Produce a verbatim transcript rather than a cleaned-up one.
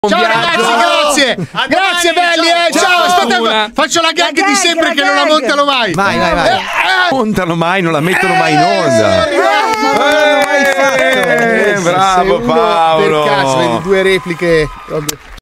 Ciao ragazzi, grazie! A grazie domani, belli, eh! Ciao, ciao. Aspetta, faccio la gag, la gag di sempre la che gag. Non la montano mai! Vai, vai, vai! Eh, eh. Montano mai, non la mettono eh, mai in onda! Eh, ma non l'hanno mai fatto! Eh, bravo Paolo! Per caso, vedi due repliche.